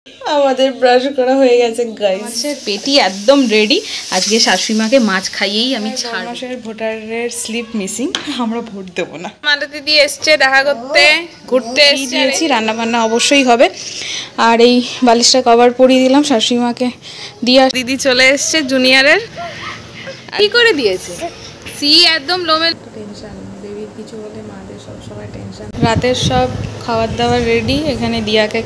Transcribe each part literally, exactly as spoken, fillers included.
আমাদের ব্রাশ করা হয়ে গেছে গাইস, মাছের পেটি একদম রেডি। আজকে শাশুড়িমাকে মাছ খাইয়েই আমি ছাড়ব। মাসের ভোটারের স্লিপ মিসিং, আমরা ভোট দেবো না। মালা দিদি এসছে দেখা করতে, ঘুরতে এসেছি। রান্না বান্না অবশ্যই হবে। আর এই বালিশটা কভার পরিয়ে দিলাম শাশুড়িমাকে দিয়ে। দিদি চলে এসছে জুনিয়রের, কি করে দিয়েছে সি একদম লোমে। টেনশন দেবীর কিছু বলে মাদের সবসময় টেনশন। রাতের সব খাবার দাবার রেডি। এখানে দিয়াকে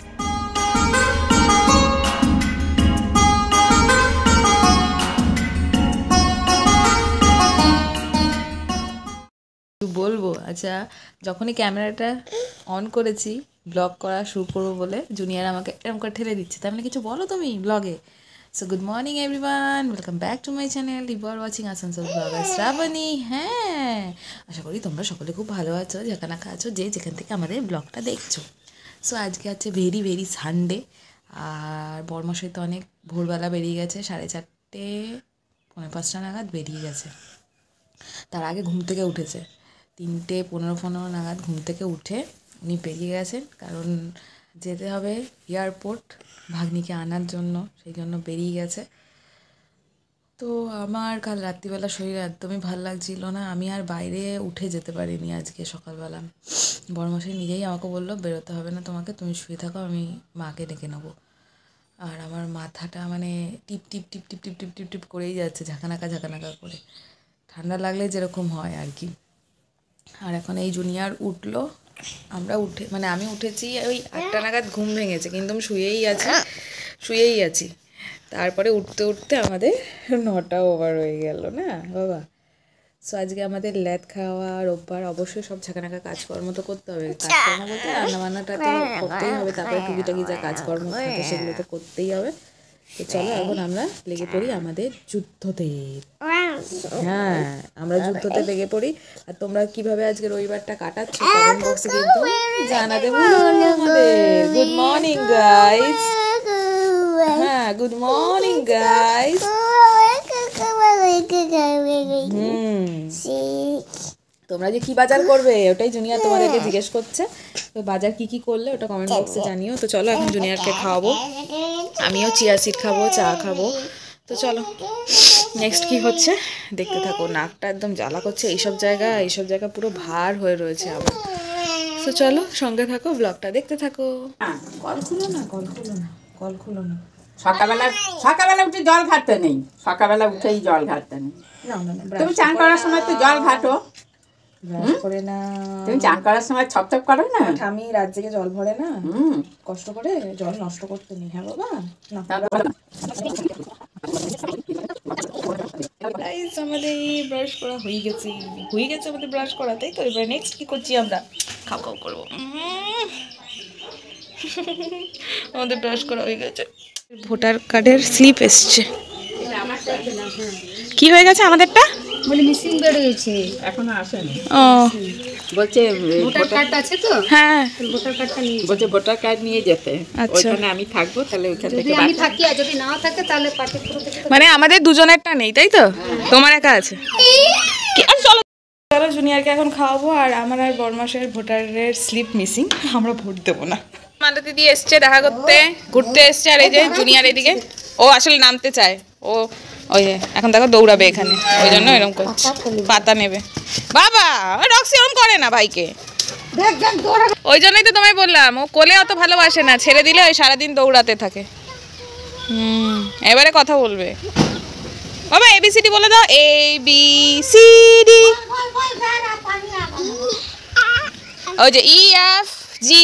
বলবো। আচ্ছা, যখনই ক্যামেরাটা অন করেছি ব্লগ করা শুরু করবো বলে, জুনিয়র আমাকে এরকম করে ঠেলে দিচ্ছে, তার মানে কিছু বলো তুমি ব্লগে। So good morning everyone, welcome back to my channel. You are watching Asansol blogger Shrabani. হ্যাঁ, আশা করি তোমরা সকলে খুব ভালো আছো, যেখানে আছো, যে যেখান থেকে আমাদের ব্লগটা দেখছো। সো আজকে আছে ভেরি ভেরি সানডে। আর বর্মশাই তো অনেক ভোরবেলা বেরিয়ে গেছে, সাড়ে চারটে পৌনে পাঁচটা নাগাদ বেরিয়ে গেছে। তার আগে ঘুম থেকে উঠেছে, তিনটে পনেরো পনেরো নাগাদ ঘুম থেকে উঠে উনি বেরিয়ে গেছেন, কারণ যেতে হবে এয়ারপোর্ট ভাগ্নিকে আনার জন্য, সেই জন্য বেরিয়ে গেছে। তো আমার কাল রাত্রিবেলা শরীর একদমই ভালো লাগছিল না, আমি আর বাইরে উঠে যেতে পারিনি আজকে সকালবেলা। বড়মশাই নিজেই আমাকে বললো বেরোতে হবে না তোমাকে, তুমি শুয়ে থাকো, আমি মাকে ডেকে নেবো। আর আমার মাথাটা মানে টিপ টিপ টিপ টিপ টিপ টিপ টিপ টিপ করেই যাচ্ছে, ঝাঁকানাকা ঝাঁকানাকা করে, ঠান্ডা লাগলে যেরকম হয় আর কি। আর এখন এই জুনিয়র উঠলো, আমরা উঠে মানে আমি উঠেছি ওই আটটা নাগাদ, ঘুম ভেঙেছে কিন্তু আমি শুয়েই আছি শুয়েই আছি তারপরে উঠতে উঠতে আমাদের নটা ওভার হয়ে গেল না বাবা। সো আজকে আমাদের ল্যাদ খাওয়া রোববার, অবশ্যই সব ঝাঁকানাকা কাজকর্ম তো করতে হবে। কাজকর্ম বলতে রান্নাবান্নাটা তো করতেই হবে, তারপরে টুকিটাকি যা কাজকর্ম থাকে সেগুলো তো করতেই হবে। তো চলো এখন আমরা লেগে পড়ি আমাদের যুদ্ধতে। হ্যাঁ, আমরা যুদ্ধতে লেগে পড়ি। আর তোমরা কিভাবে আজকে রবিবারটা কাটাচ্ছ কমেন্ট বক্সে কিন্তু জানাতে ভুলো না আমাদের। Good morning guys. হ্যাঁ, গুড মর্নিং গাইস। হুম, তোমরা যে কি বাজার করবে ওটাই জুনিয়র তোমাদেরকে জিজ্ঞেস করছে। তো বাজার কি কি করলে ওটা কমেন্ট বক্সে জানিও। তো চলো এখন জুনিয়রকে খাওয়াবো, আমিও চিয়া সিড খাবো, চা খাবো। তো চলো নেক্সট কি হচ্ছে দেখতে থাকো। নাকটা একদম জ্বালা করছে, এইসব জায়গা এইসব জায়গা পুরো ভার হয়ে রয়েছে আমার। তো চলো সঙ্গে থাকো, ব্লগটা দেখতে থাকো। কল খুলো না, কল খুলো না, কল খুলো না। সকালবেলা সকালবেলা উঠে জল ঘাটতে নেই, সকালবেলা উঠেই জল ঘাটতে নেই। তুমি চান করার সময় তো জল ঘাটো করে না, তুমি চান করার সময় ছপছপ করো না। আমি রাত জেগে জল ভরে না, কষ্ট করে জল নষ্ট করতে নেই। হ্যাঁ বাবা, আমাদের ব্রাশ করা হয়ে গেছে হয়ে গেছে আমাদের ব্রাশ করা, তাই তো। এবার নেক্সট কি করছি আমরা, খাও খাও করবো। আমাদের ব্রাশ করা হয়ে গেছে, ভোটার কার্ডের স্লিপ এসছে। কি হয়ে গেছে আমাদেরটা? বলে মিসিং বেরিয়েছে, এখনো আসেনি। ও বলছে ভোটার কার্ড আছে তো, হ্যাঁ ভোটার কার্ডটা নিয়ে বলছে ভোটার কার্ড নিয়ে যেতে। আচ্ছা, ওখানে আমি থাকবো, তাহলে ওখান যদি থেকে আমি থাকি আর যদি নাও থাকে তাহলে পার্টি পুরো থেকে। মানে আমাদের দুজনেরটা নেই তাই তো, তোমার একা আছে। চলো চলো জুনিয়রকে এখন খাওয়াবো। আর আমার আর বড়মাসের ভোটারের স্লিপ মিসিং, আমরা ভোট দেবো না। মালা দিদি এসছে দেখা করতে, ঘুরতে এসছে। আর এই যে জুনিয়র এদিকে, ও আসলে নামতে চায়, ও ওই যে এখন দেখো দৌড়াবে এখানে, ওই জন্য এরকম করছে, পাতা নেবে। বাবা রক্সি ওরকম করে না ভাইকে, ওই জন্যই তো তোমায় বললাম ও কোলে অত ভালোবাসে না, ছেড়ে দিলে ওই সারাদিন দৌড়াতে থাকে। হুম, এবারে কথা বলবে। বাবা এবিসিডি বলে দাও, এ বি সি ডি। ওই যে ই এফ জি।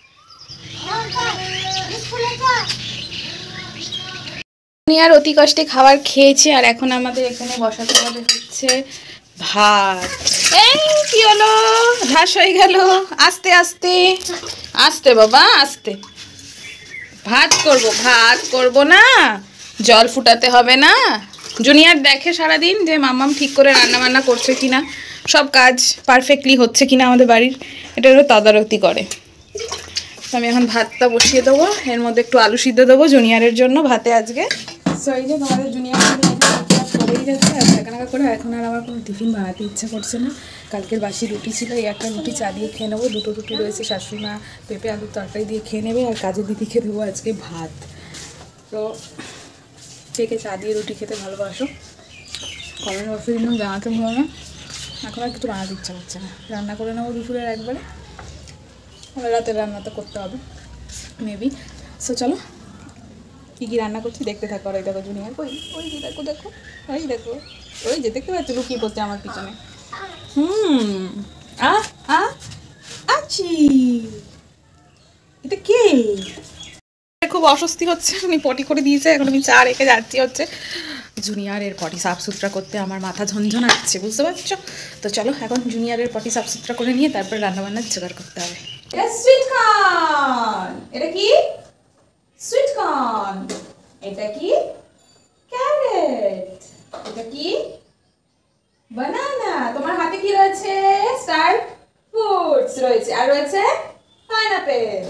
আর অতি কষ্টে খাবার খেয়েছে, আর এখন আমাদের এখানে বসাতে হবে হচ্ছে ভাত। এই কি হলো, ঘাস হয়ে গেল। আস্তে আস্তে আস্তে বাবা আস্তে। ভাত করব, ভাত করব না, জল ফুটাতে হবে না। জুনিয়র দেখে সারাদিন যে মাম্মাম ঠিক করে রান্না বান্না করছে কিনা, সব কাজ পারফেক্টলি হচ্ছে কিনা আমাদের বাড়ির, এটা হলো তদারকি করে। আমি এখন ভাতটা বসিয়ে দেবো, এর মধ্যে একটু আলু সিদ্ধ দেবো জুনিয়রের জন্য ভাতে আজকে। সো এই যে তোমাদের জুনিয়র করেই গেছে আর ঝাঁকানাকা করে এখন আর আমার কোনো টিফিন বানাতে ইচ্ছা করছে না। কালকের বাসি রুটি ছিল, এই একটা রুটি চা দিয়ে খেয়ে নেবো, দুটো রুটি রয়েছে, শাশুড়ি মা পেঁপে আলুর তরকারি দিয়ে খেয়ে নেবে আর কাজের দিদিকে দেবো আজকে ভাত। তো কে কে চা দিয়ে রুটি খেতে ভালোবাসো কমেন্ট বক্সে কিন্তু জানাতে ভুলো না। এখন আর কিছু বানাতে ইচ্ছা করছে না, রান্না করে নেবো দুপুরের একবারে, রাতের রান্না তো করতে হবে মেবি। সো চলো কী কী রান্না করছি দেখতে থাকো। আর ওই দেখো জুনিয়ার, ওই ওই যে দেখো দেখো ওই দেখো ওই যে দেখতে পাচ্ছ লুকিয়ে পড়ছে আমার পিছনে। হুম আ আ আছি এটা কে? খুব অস্বস্তি হচ্ছে, উনি পটি করে দিয়েছে, এখন আমি চা রেখে যাচ্ছি হচ্ছে জুনিয়রের পটি সাফ সুতরা করতে। আমার মাথা ঝনঝনাচ্ছে, বুঝতে পারছো? তো চলো এখন জুনিয়রের পটি সাফ সুতরা করে নিয়ে তারপর রান্নাবান্নার জোগাড় করতে হবে। এটা সুইট কর্ন, এটা কি সুইট কর্ন, এটা কি ক্যারেট, এটা কি বানানা, তোমার হাতে কি রয়েছে? স্টার ফ্রুটস রয়েছে, আর রয়েছে পাইনাপেল।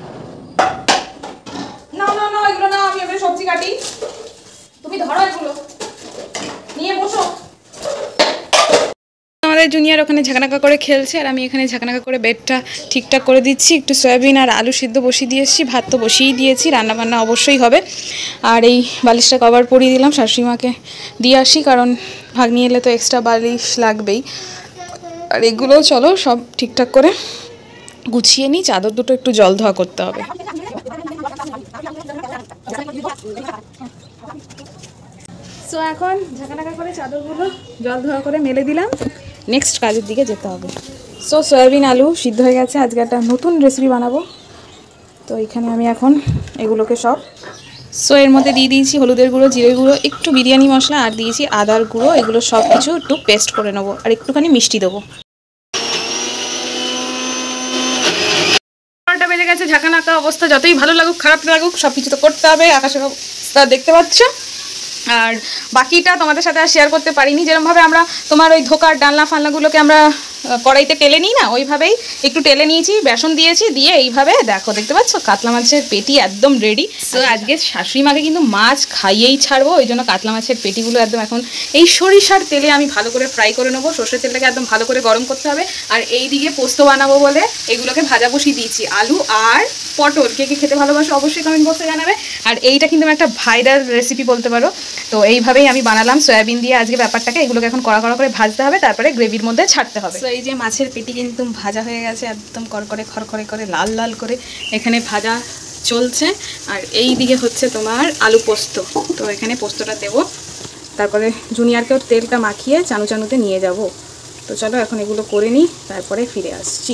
না না না এগুলো না, আমি এবারে সবজি কাটি, তুমি ধরো এগুলো নিয়ে বসো। আমাদের জুনিয়র ওখানে ঝাঁকানাকা করে খেলছে আর আমি এখানে ঝাঁকানাকা করে বেডটা ঠিকঠাক করে দিচ্ছি। একটু সয়াবিন আর আলু সিদ্ধ বসিয়ে দিয়ে এসেছি, ভাত তো বসিয়েই দিয়েছি, রান্নাবান্না অবশ্যই হবে। আর এই বালিশটা কভার পরিয়ে দিলাম, শাশুড়িমাকে দিয়ে আসি, কারণ ভাগ্নি এলে তো এক্সট্রা বালিশ লাগবেই। আর এগুলো চলো সব ঠিকঠাক করে গুছিয়ে নিই, চাদর দুটো একটু জল ধোয়া করতে হবে। সো এখন ঝাঁকানাকা করে চাদরগুলো জল ধোয়া করে মেলে দিলাম, নেক্সট কাজের দিকে যেতে হবে। সো সয়াবিন আলু সিদ্ধ হয়ে গেছে, আজকে একটা নতুন রেসিপি বানাবো। তো এখানে আমি এখন এগুলোকে সব, সো এর মধ্যে দিয়ে দিয়েছি হলুদের গুঁড়ো, জিরে গুঁড়ো, একটু বিরিয়ানি মশলা, আর দিয়েছি আদার গুঁড়ো। এগুলো সব কিছু একটু পেস্ট করে নেবো আর একটুখানি মিষ্টি দেবো। বেজে গেছে, ঝাঁকানাকা অবস্থা যতই ভালো লাগুক খারাপ লাগুক সব কিছু তো করতে হবে। আকাশের অবস্থা দেখতে পাচ্ছ, আর বাকিটা তোমাদের সাথে আর শেয়ার করতে পারিনি। যেরকমভাবে আমরা তোমার ওই ধোকার ডালনা ফালনাগুলোকে আমরা কড়াইতে টেলে নিই না, ওইভাবেই একটু টেলে নিয়েছি, বেসন দিয়েছি, দিয়ে এইভাবে দেখো দেখতে পাচ্ছ কাতলা মাছের পেটি একদম রেডি। তো আজকে শাশুড়ি মাকে কিন্তু মাছ খাইয়েই ছাড়বো, ওই জন্য কাতলা মাছের পেটিগুলো একদম এখন এই সরিষার তেলে আমি ভালো করে ফ্রাই করে নেবো। সর্ষের তেলটাকে একদম ভালো করে গরম করতে হবে। আর এই দিকে পোস্ত বানাবো বলে এগুলোকে ভাজা বসিয়ে দিয়েছি, আলু আর পটল। কে কে খেতে ভালোবাসো অবশ্যই কমেন্ট বক্সে জানাবে। আর এইটা কিন্তু একটা ভাইরাল রেসিপি বলতে পারো। তো এইভাবেই আমি বানালাম সয়াবিন দিয়ে আজকে ব্যাপারটাকে। এগুলোকে এখন কড়া কড়া করে ভাজতে হবে, তারপরে গ্রেভির মধ্যে ছাড়তে হবে। তো এই যে মাছের পেটি কিন্তু ভাজা হয়ে গেছে, একদম করকরে খড়খড়ে করে লাল লাল করে এখানে ভাজা চলছে। আর এই দিকে হচ্ছে তোমার আলু পোস্ত, তো এখানে পোস্তটা দেবো, তারপরে জুনিয়রকেও তেলটা মাখিয়ে চানু চানুতে নিয়ে যাব। তো চলো এখন এগুলো করে নিই, তারপরে ফিরে আসছি।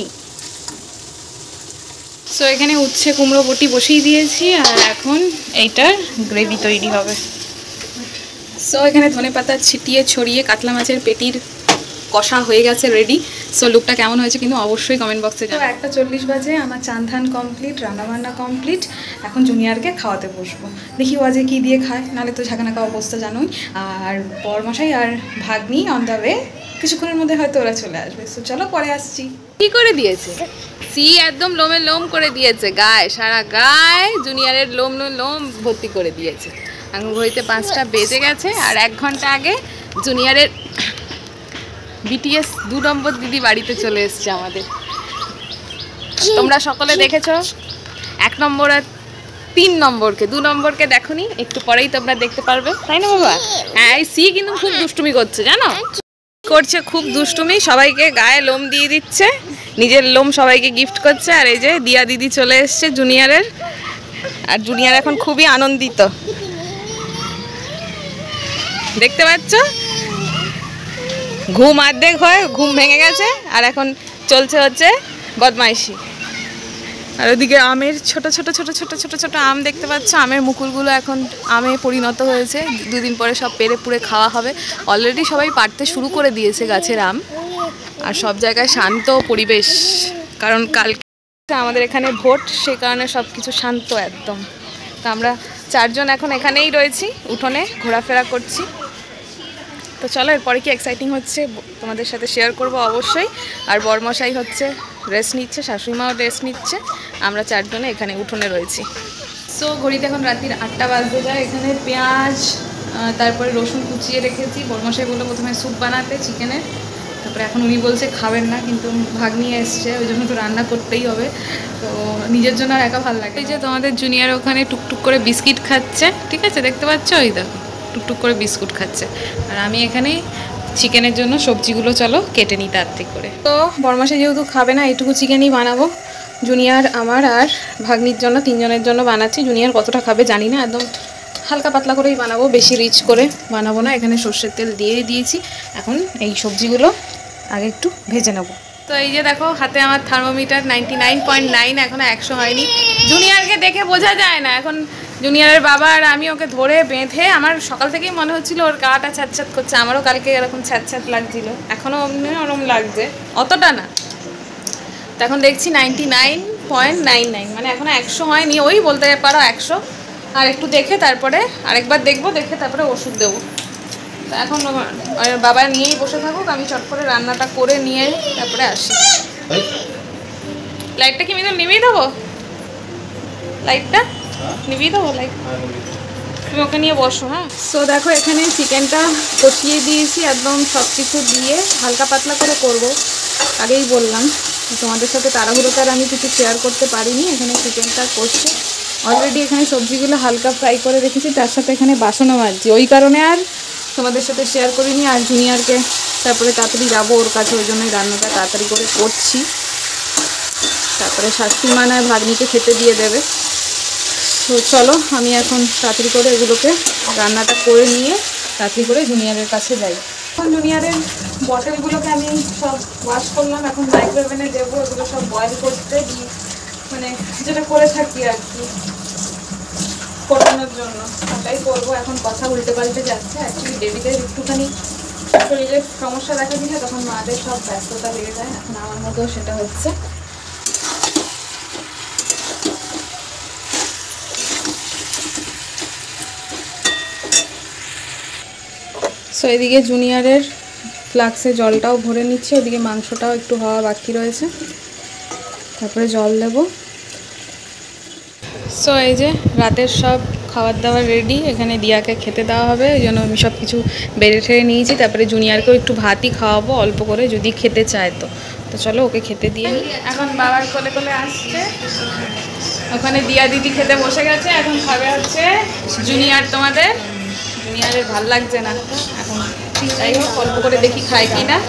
সো এখানে উচ্ছে কুমড়ো বটি বসিয়ে দিয়েছি, আর এখন এইটার গ্রেভি তৈরি হবে। সো এখানে ধনেপাতা ছিটিয়ে ছড়িয়ে কাতলা মাছের পেটির কষা হয়ে গেছে, রেডি। সো লুকটা কেমন হয়েছে কিন্তু অবশ্যই কমেন্ট বক্সে জানাও। একটা চল্লিশ বাজে, আমার চান ধান কমপ্লিট, রান্নাবান্না কমপ্লিট। এখন জুনিয়রকে খাওয়াতে বসবো, দেখি ও আজকে কী দিয়ে খায়, নাহলে তো ঝাঁকানাকা অবস্থা জানোই। আর বরমশাই আর ভাগ্নি অন দ্য ওয়ে, কিছুক্ষণের মধ্যে হয়তো ওরা চলে আসবে। সো চলো পরে আসছি। কি করে দিয়েছে সি, একদম লোমে লোম করে দিয়েছে, গায়ে সারা গায়ে জুনিয়রের লোম লোম ভর্তি করে দিয়েছে। এখন ঘড়িতে পাঁচটা বেজে গেছে, আর এক ঘন্টা আগে জুনিয়রের বিটিএস দু নম্বর দিদি বাড়িতে চলে এসছে আমাদের। তোমরা সকলে দেখেছো এক নম্বর আর তিন নম্বরকে, দু নম্বরকে দেখোনি, একটু পরেই তোমরা দেখতে পারবে, তাই না বাবা? হ্যাঁ, এই সি কিন্তু খুব দুষ্টুমি করছে, জানো করছে খুব দুষ্টুমি, সবাইকে গায়ে লোম দিয়ে দিচ্ছে, নিজের লোম সবাইকে গিফট করছে। আর এই যে দিয়া দিদি চলে এসছে জুনিয়রের, আর জুনিয়র এখন খুবই আনন্দিত, দেখতে পাচ্ছ। ঘুম অর্ধেক হয়, ঘুম ভেঙে গেছে, আর এখন চলছে হচ্ছে বদমাইশি। আর ওদিকে আমের ছোট ছোট ছোট ছোট ছোট ছোট আম দেখতে পাচ্ছ, আমের মুকুলগুলো এখন আমে পরিণত হয়েছে, দুদিন পরে সব পেরে পুড়ে খাওয়া হবে। অলরেডি সবাই পাড়তে শুরু করে দিয়েছে গাছের আম, আর সব জায়গায় শান্ত পরিবেশ, কারণ কালকে আমাদের এখানে ভোট, সেই কারণে সব কিছু শান্ত একদম। তো আমরা চারজন এখন এখানেই রয়েছি, উঠোনে ঘোরাফেরা করছি। তো চলো এরপরে কি এক্সাইটিং হচ্ছে তোমাদের সাথে শেয়ার করব অবশ্যই। আর বরমশাই হচ্ছে রেস্ট নিচ্ছে, শাশুড়িমাও রেস্ট নিচ্ছে, আমরা চারজনে এখানে উঠোনে রয়েছি। সো ঘড়িতে এখন রাত্রির আটটা বাজতে যায়। এখানে পেঁয়াজ তারপরে রসুন কুচিয়ে রেখেছি। বড়মশাই বললো প্রথমে স্যুপ বানাতে চিকেনের, তারপরে এখন উনি বলছে খাবেন না, কিন্তু ভাগ নিয়ে এসছে, ওই জন্য তো রান্না করতেই হবে। তো নিজের জন্য আর একা ভালো লাগে। এই যে তোমাদের জুনিয়র ওখানে টুকটুক করে বিস্কিট খাচ্ছে, ঠিক আছে, দেখতে পাচ্ছ, ওই দেখো টুকটুক করে বিস্কুট খাচ্ছে। আর আমি এখানে চিকেনের জন্য সবজিগুলো চলো কেটে নিই তাড়াতাড়ি করে। তো বড়মাসে যেহেতু খাবে না, এইটুকু চিকেনই বানাবো জুনিয়র, আমার আর ভাগ্নির জন্য, তিনজনের জন্য বানাচ্ছি। জুনিয়র কতটা খাবে জানি না, একদম হালকা পাতলা করেই বানাবো, বেশি রিচ করে বানাবো না। এখানে সর্ষের তেল দিয়ে দিয়েছি, এখন এই সবজিগুলো আগে একটু ভেজে নেবো। তো এই যে দেখো হাতে আমার thermometer ninety nine point nine, এখনও একশো হয়নি। জুনিয়রকে দেখে বোঝা যায় না, এখন জুনিয়রের বাবা আর আমি ওকে ধরে বেঁধে, আমার সকাল থেকেই মনে হচ্ছিল ওর গাটা ছ্যাঁতছ্যাঁত করছে, আমারও কালকে এরকম ছ্যাঁতছ্যাঁত লাগছিল, এখনও অমনি ওরম লাগছে, অতটা না। তো এখন দেখছি ninety nine point nine nine, মানে এখনও একশো হয়নি, ওই বলতে পারো একশো। আর একটু দেখে তারপরে আরেকবার দেখবো, দেখে তারপরে ওষুধ দেবো। তো এখন বাবা নিয়েই বসে থাকুক, আমি চট করে রান্নাটা করে নিয়ে তারপরে আসি। লাইটটা কি মিদুল নিভিয়ে দেবো? লাইটটা নিভিয়ে দেবো লাইট, তুমি ওকে নিয়ে বসো। হ্যাঁ, সো দেখো এখানে চিকেনটা কষিয়ে দিয়েছি, একদম সব কিছু দিয়ে হালকা পাতলা করে করব, আগেই বললাম। তোমাদের সাথে তাড়াহুড়োতে আর আমি কিছু শেয়ার করতে পারিনি। এখানে চিকেনটা কষছে অলরেডি, এখানে সবজিগুলো হালকা ফ্রাই করে রেখেছি, তার সাথে এখানে বাসনও মাজছি, ওই কারণে আর তোমাদের সাথে শেয়ার করিনি। আর জুনিয়রকে তারপরে তাড়াতাড়ি যাবো ওর কাছে, ওই জন্যই রান্নাটা তাড়াতাড়ি করে করছি, তারপরে শাশুড়ি মা নয় ভাগ্নিকে খেতে দিয়ে দেবে। তো চলো আমি এখন তাড়াতাড়ি করে এগুলোকে রান্নাটা করে নিয়ে তাড়াতাড়ি করে জুনিয়রের কাছে যাই। এখন জুনিয়রের বটলগুলোকে আমি সব ওয়াশ করলাম, এখন মাইক্রোওভেনে দেবো, এগুলো সব বয়েল করতে, মানে যেটা করে থাকি আর কি ফোটানোর জন্য, ওটাই করবো। এখন কথা উল্টে পাল্টে যাচ্ছে, অ্যাকচুয়ালি বেবিদের একটুখানি শরীরের সমস্যা দেখা দিলে তখন মাদের সব ব্যস্ততা লেগে যায়, এখন আমার মতো সেটা হচ্ছে। সো এদিকে জুনিয়রের ফ্লাক্সে জলটাও ভরে নিচ্ছে, ওদিকে মাংসটাও একটু হওয়া বাকি রয়েছে, তারপরে জল দেব। সো এই যে রাতের সব খাবার দাবার রেডি, এখানে দিয়াকে খেতে দেওয়া হবে, ওই জন্য আমি সব কিছু বেড়ে ঠেড়ে নিয়েছি। তারপরে জুনিয়রকেও একটু ভাতই খাওয়াবো অল্প করে, যদি খেতে চায় তো। তো চলো ওকে খেতে দিয়ে নিই। এখন বাবার কোলে কোলে আসছে, ওখানে দিয়া দিদি খেতে বসে গেছে, এখন খাবে হচ্ছে জুনিয়র। তোমাদের জুনিয়রের ভাল লাগছে না এখন, যাই হোক অল্প করে দেখি খায় কি না।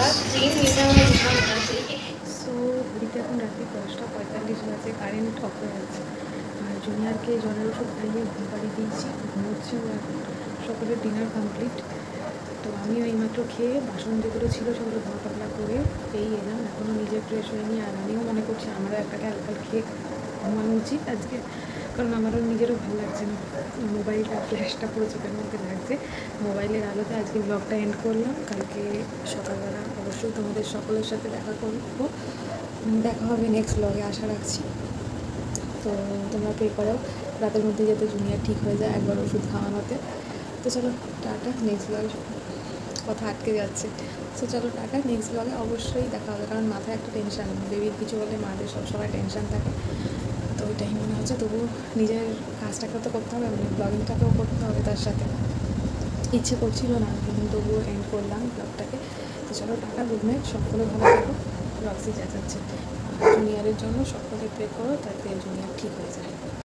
সো ঘড়িতে এখন রাত্রি দশটা পঁয়তাল্লিশ বাজে, কারেন্ট অফ হয়ে যাচ্ছে। আর জুনিয়রকে জ্বরের ওষুধ খাইয়ে ঘুম পাড়িয়ে দিয়েছি, ঘুমোচ্ছে ও এখন। সকলের ডিনার কমপ্লিট। তো আমিও এইমাত্র খেয়ে বাসন যেগুলো ছিল সেগুলো ধোয়া পাতলা করে এই এলাম, এখনও নিজে ফ্রেশ হয়নি। আর আমিও মনে করছি আমারও একটা ক্যালকাল খেয়ে ঘুমানো উচিত আজকে, কারণ আমারও নিজেরও ভালো লাগছে না, মোবাইলটা ফ্ল্যাশটা পুরো চোখের মধ্যে লাগছে। মোবাইলের আলোতে আজকে ব্লগটা এন্ড করলাম, কালকে সকালবেলা অবশ্যই তোমাদের সকলের সাথে দেখা করবো, দেখা হবে নেক্সট ব্লগে, আশা রাখছি। তো তোমরা প্রে করো রাতের মধ্যে যাতে জুনিয়র ঠিক হয়ে যায় একবার ওষুধ খাওয়ানোতে। তো চলো টাটা, নেক্সট ব্লগে কথা আটকে যাচ্ছে। তো চলো টাটা, নেক্সট ব্লগে অবশ্যই দেখা হবে, কারণ মাথায় একটা টেনশান, বেবির কিছু বলে মাদের সবসময় টেনশান থাকে, তো ওইটাই মনে হচ্ছে। তবুও নিজের কাজটাকে তো করতে হবে, মানে ব্লগিংটাকেও করতে হবে তার সাথে, ইচ্ছে করছিল না কিন্তু তবুও এন্ড করলাম ব্লগটাকে। তো চলো টাটা, গুড নাইট, সকলে ভালো থাকো। রক্সি চেঁচাচ্ছে, জুনিয়রের জন্য সকলে প্রে করো তাতে জুনিয়র ঠিক হয়ে যায়।